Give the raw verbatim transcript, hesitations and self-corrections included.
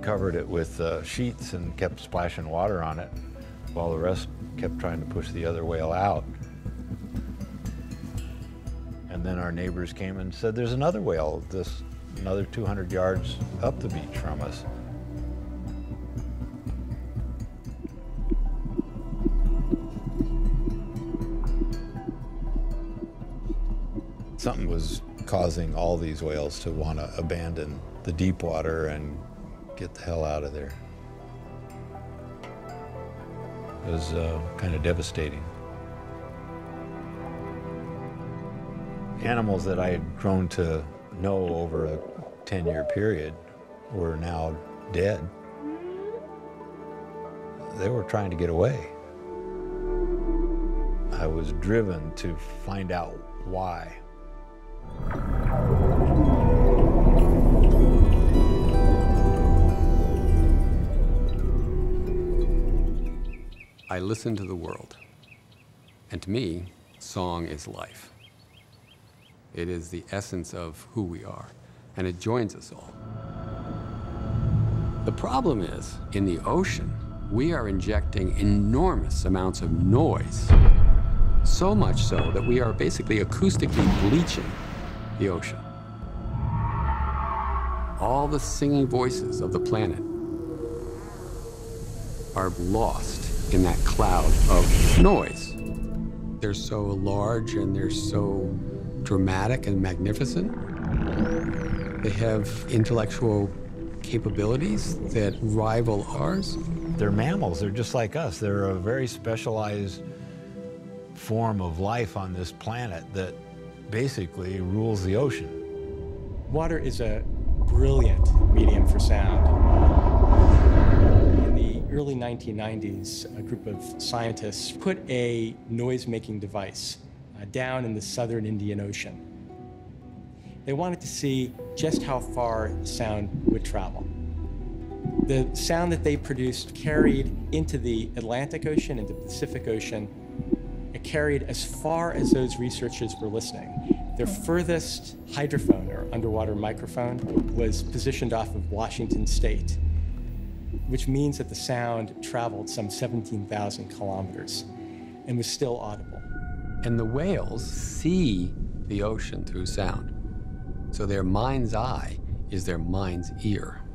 covered it with uh, sheets and kept splashing water on it while the rest kept trying to push the other whale out. And then our neighbors came and said, there's another whale, this another two hundred yards up the beach from us. Something was causing all these whales to want to abandon the deep water and get the hell out of there. It was uh, kind of devastating. Animals that I had grown to know over a ten-year period were now dead. They were trying to get away. I was driven to find out why. I listen to the world, and to me, song is life. It is the essence of who we are, and it joins us all. The problem is, in the ocean, we are injecting enormous amounts of noise, so much so that we are basically acoustically bleaching the ocean. All the singing voices of the planet are lost in that cloud of noise. They're so large and they're so dramatic and magnificent. They have intellectual capabilities that rival ours. They're mammals, they're just like us. They're a very specialized form of life on this planet that basically rules the ocean. Water is a brilliant medium for sound. In the early nineteen nineties, a group of scientists put a noise-making device uh, down in the southern Indian Ocean. They wanted to see just how far sound would travel. The sound that they produced carried into the Atlantic Ocean, into the Pacific Ocean. It carried as far as those researchers were listening. Their furthest hydrophone, or underwater microphone, was positioned off of Washington State, which means that the sound traveled some seventeen thousand kilometers and was still audible. And the whales see the ocean through sound. So their mind's eye is their mind's ear.